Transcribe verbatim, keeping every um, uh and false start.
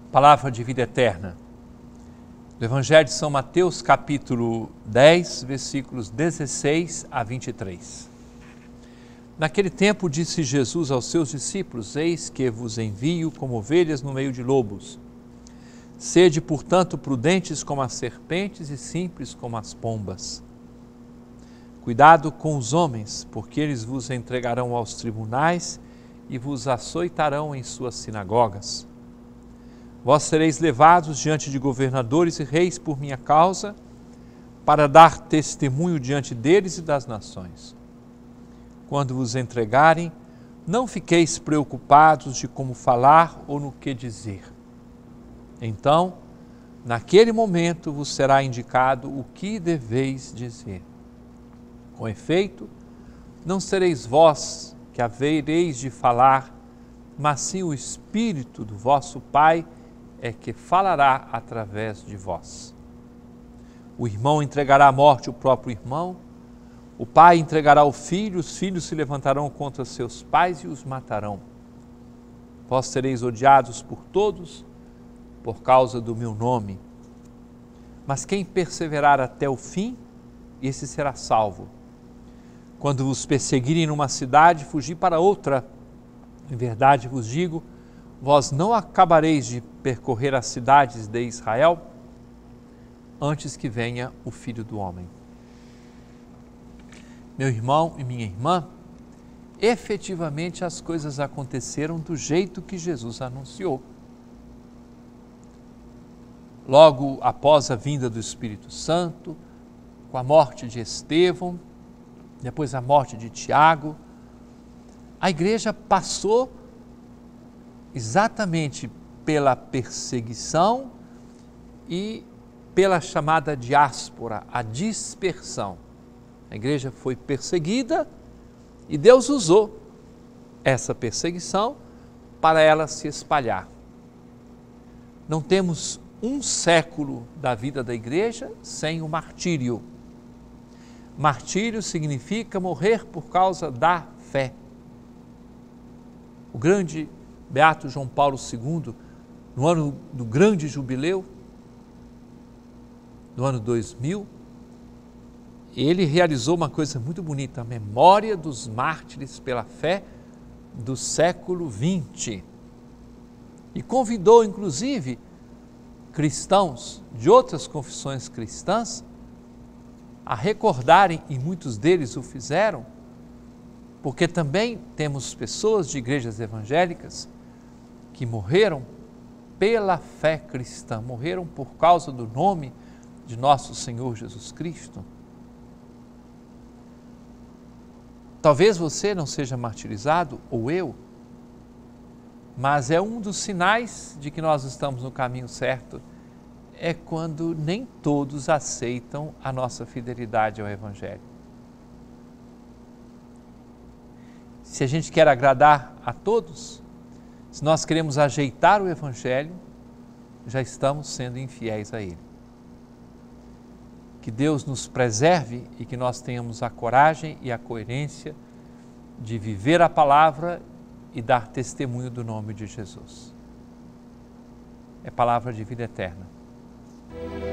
Palavra de vida eterna. Do Evangelho de São Mateus, capítulo dez, versículos dezesseis a vinte e três. Naquele tempo disse Jesus aos seus discípulos: Eis que vos envio como ovelhas no meio de lobos. Sede, portanto, prudentes como as serpentes e simples como as pombas. Cuidado com os homens, porque eles vos entregarão aos tribunais e vos açoitarão em suas sinagogas. Vós sereis levados diante de governadores e reis por minha causa, para dar testemunho diante deles e das nações. Quando vos entregarem, não fiqueis preocupados de como falar ou no que dizer. Então, naquele momento vos será indicado o que deveis dizer. Com efeito, não sereis vós que havereis de falar, mas sim o Espírito do vosso Pai é que falará através de vós. O irmão entregará à morte o próprio irmão, o pai entregará o filho, os filhos se levantarão contra seus pais e os matarão. Vós sereis odiados por todos, por causa do meu nome. Mas quem perseverar até o fim, esse será salvo. Quando vos perseguirem numa cidade, fugi para outra. Em verdade vos digo, vós não acabareis de percorrer as cidades de Israel antes que venha o Filho do Homem. Meu irmão e minha irmã, efetivamente as coisas aconteceram do jeito que Jesus anunciou. Logo após a vinda do Espírito Santo, com a morte de Estevão, depois a morte de Tiago, a igreja passou exatamente pela perseguição e pela chamada diáspora, a dispersão. A igreja foi perseguida e Deus usou essa perseguição para ela se espalhar. Não temos um século da vida da igreja sem o martírio. Martírio significa morrer por causa da fé. O grande Beato João Paulo segundo, no ano do grande jubileu, no ano dois mil, ele realizou uma coisa muito bonita, a memória dos mártires pela fé do século vinte. E convidou, inclusive, cristãos de outras confissões cristãs a recordarem, e muitos deles o fizeram, porque também temos pessoas de igrejas evangélicas que morreram pela fé cristã, morreram por causa do nome de nosso Senhor Jesus Cristo. Talvez você não seja martirizado, ou eu, mas é um dos sinais de que nós estamos no caminho certo, é quando nem todos aceitam a nossa fidelidade ao Evangelho. Se a gente quer agradar a todos, se nós queremos ajeitar o Evangelho, já estamos sendo infiéis a Ele. Que Deus nos preserve e que nós tenhamos a coragem e a coerência de viver a palavra e dar testemunho do nome de Jesus. É palavra de vida eterna.